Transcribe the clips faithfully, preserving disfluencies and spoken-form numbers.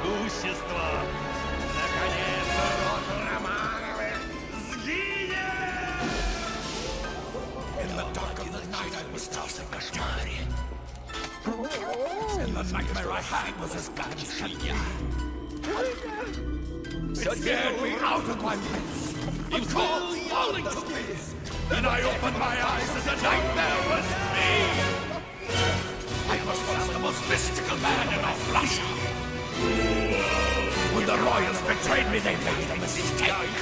могущество. Наконец-то род Романовых сгинет! In the dark of the night I was tossed in кошмаре. And the nightmare I had was as bad as Shania. It scared me out of my wits. It called falling to bits. Then I opened my eyes and the nightmare was me. I was once the most mystical man in all Russia. When the royals betrayed me, they made a mistake.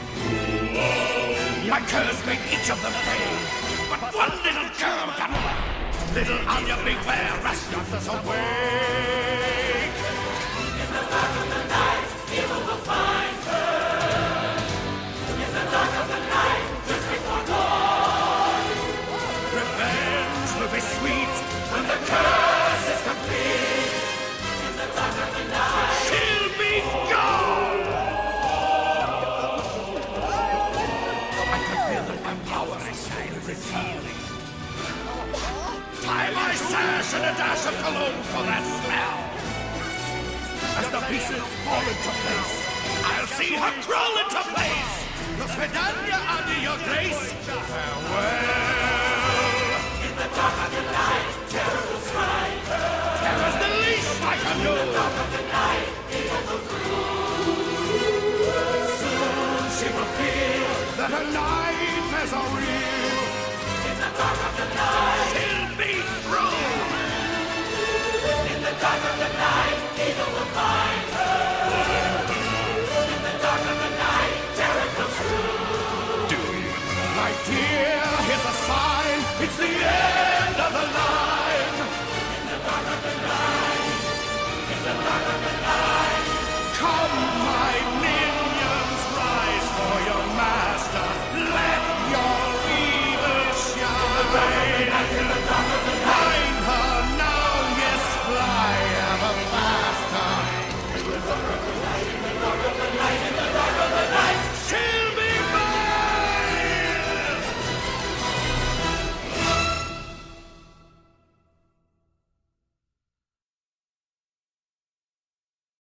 My curse made each of them pay. But one little girl got away. Little Anya, beware, Rasputin's awake. In the dark of the night, evil will find her. In the dark of the night, just before dawn. Revenge will be sweet when the curse is complete. In the dark of the night, she'll be gone. I can feel that my power is revealing. Tie my sash and a dash of cologne for that smell. As the pieces fall into place, I'll see her crawl into place. Lo svedania under your grace. Farewell. In the dark of the night.